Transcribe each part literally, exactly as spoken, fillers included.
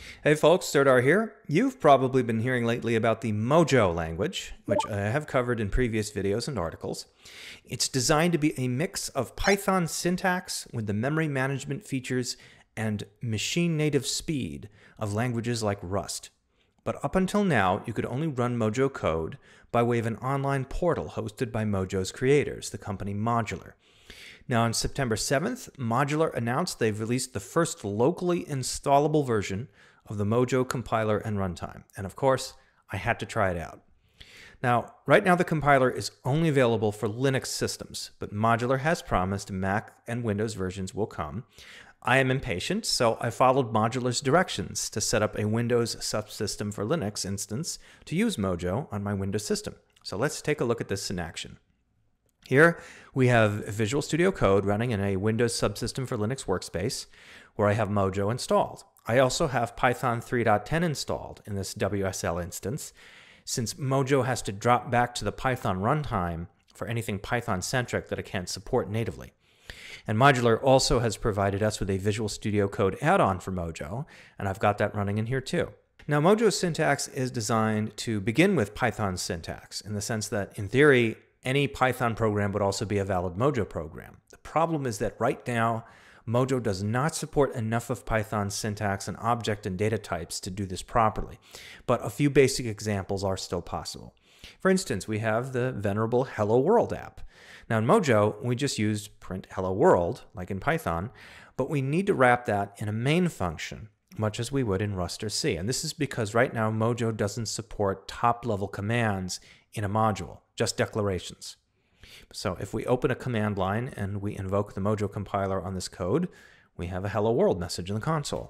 Hey folks, Serdar here. You've probably been hearing lately about the Mojo language, which I have covered in previous videos and articles. It's designed to be a mix of Python syntax with the memory management features and machine-native speed of languages like Rust. But up until now, you could only run Mojo code by way of an online portal hosted by Mojo's creators, the company Modular. Now, on September seventh, Modular announced they've released the first locally installable version of the Mojo compiler and runtime. And of course, I had to try it out. Now, right now the compiler is only available for Linux systems, but Modular has promised Mac and Windows versions will come. I am impatient, so I followed Modular's directions to set up a Windows subsystem for Linux instance to use Mojo on my Windows system. So let's take a look at this in action. Here we have Visual Studio Code running in a Windows subsystem for Linux workspace where I have Mojo installed. I also have Python three point ten installed in this W S L instance, since Mojo has to drop back to the Python runtime for anything Python-centric that it can't support natively. And Modular also has provided us with a Visual Studio Code add-on for Mojo, and I've got that running in here too. Now, Mojo's syntax is designed to begin with Python syntax, in the sense that, in theory, any Python program would also be a valid Mojo program. The problem is that right now, Mojo does not support enough of Python's syntax and object and data types to do this properly, but a few basic examples are still possible. For instance, we have the venerable Hello World app. Now in Mojo, we just used print Hello World, like in Python, but we need to wrap that in a main function, much as we would in Rust or C. And this is because right now Mojo doesn't support top-level commands in a module, just declarations. So if we open a command line and we invoke the Mojo compiler on this code, we have a Hello World message in the console.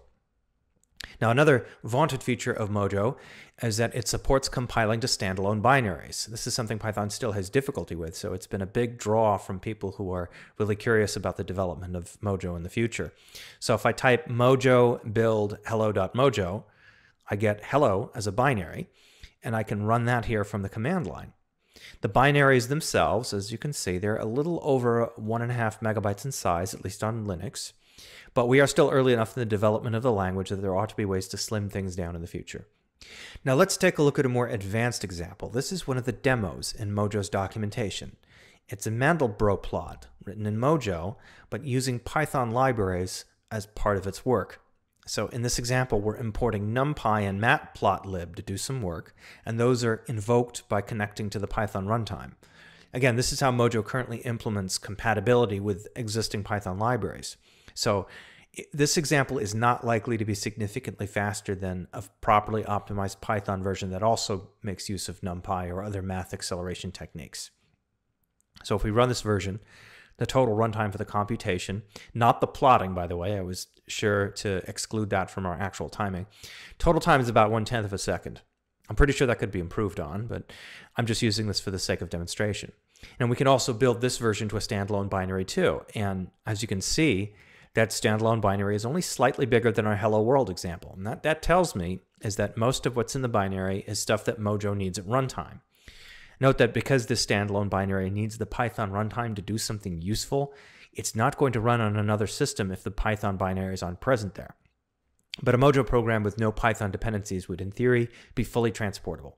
Now, another vaunted feature of Mojo is that it supports compiling to standalone binaries. This is something Python still has difficulty with, so it's been a big draw from people who are really curious about the development of Mojo in the future. So if I type mojo build hello.mojo, I get hello as a binary, and I can run that here from the command line. The binaries themselves, as you can see, they're a little over one and a half megabytes in size, at least on Linux. But we are still early enough in the development of the language that there ought to be ways to slim things down in the future. Now let's take a look at a more advanced example. This is one of the demos in Mojo's documentation. It's a Mandelbrot plot written in Mojo, but using Python libraries as part of its work. So in this example, we're importing NumPy and matplotlib to do some work, and those are invoked by connecting to the Python runtime. Again, this is how Mojo currently implements compatibility with existing Python libraries. So this example is not likely to be significantly faster than a properly optimized Python version that also makes use of NumPy or other math acceleration techniques. So if we run this version, the total runtime for the computation, not the plotting, by the way, I was sure to exclude that from our actual timing. Total time is about one-tenth of a second. I'm pretty sure that could be improved on, but I'm just using this for the sake of demonstration. And we can also build this version to a standalone binary too. And as you can see, that standalone binary is only slightly bigger than our Hello World example. And that, that tells me is that most of what's in the binary is stuff that Mojo needs at runtime. Note that because this standalone binary needs the Python runtime to do something useful, it's not going to run on another system if the Python binaries aren't present there. But a Mojo program with no Python dependencies would, in theory, be fully transportable.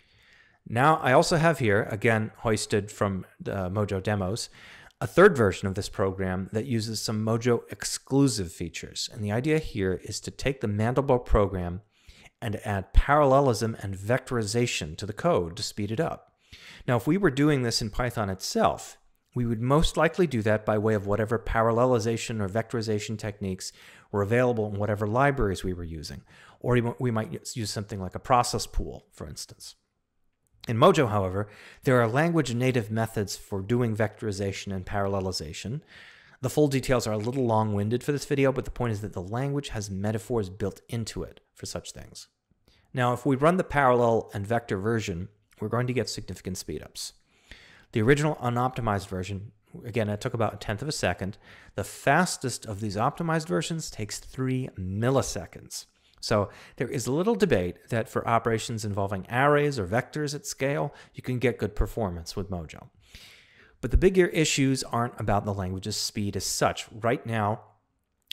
Now, I also have here, again, hoisted from the Mojo demos, a third version of this program that uses some Mojo exclusive features. And the idea here is to take the Mandelbrot program and add parallelism and vectorization to the code to speed it up. Now, if we were doing this in Python itself, we would most likely do that by way of whatever parallelization or vectorization techniques were available in whatever libraries we were using. Or we might use something like a process pool, for instance. In Mojo, however, there are language-native methods for doing vectorization and parallelization. The full details are a little long-winded for this video, but the point is that the language has metaphors built into it for such things. Now, if we run the parallel and vector version, we're going to get significant speedups. The original unoptimized version, again, it took about a tenth of a second. The fastest of these optimized versions takes three milliseconds. So there is a little debate that for operations involving arrays or vectors at scale, you can get good performance with Mojo. But the bigger issues aren't about the language's speed as such. Right now,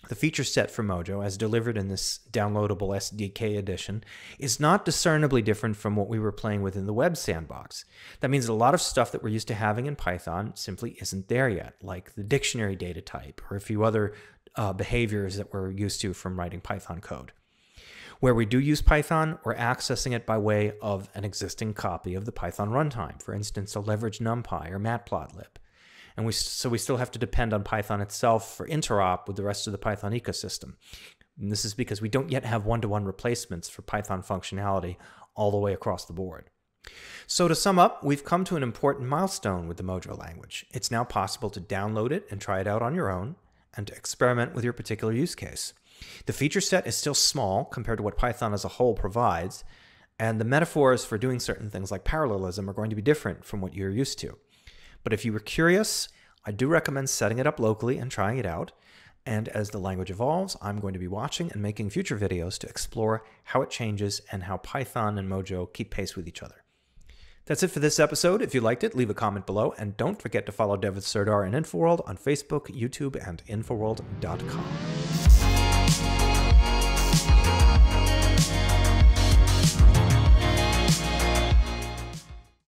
The feature set for Mojo, as delivered in this downloadable S D K edition, is not discernibly different from what we were playing with in the web sandbox. That means a lot of stuff that we're used to having in Python simply isn't there yet, like the dictionary data type or a few other uh, behaviors that we're used to from writing Python code. Where we do use Python, we're accessing it by way of an existing copy of the Python runtime, for instance, a leveraged NumPy or matplotlib. And we, so we still have to depend on Python itself for interop with the rest of the Python ecosystem. And this is because we don't yet have one-to-one replacements for Python functionality all the way across the board. So to sum up, we've come to an important milestone with the Mojo language. It's now possible to download it and try it out on your own, and to experiment with your particular use case. The feature set is still small compared to what Python as a whole provides, and the metaphors for doing certain things like parallelism are going to be different from what you're used to. But if you were curious, I do recommend setting it up locally and trying it out. And as the language evolves, I'm going to be watching and making future videos to explore how it changes and how Python and Mojo keep pace with each other. That's it for this episode. If you liked it, leave a comment below, and don't forget to follow Dev with Serdar and InfoWorld on Facebook, YouTube, and InfoWorld dot com.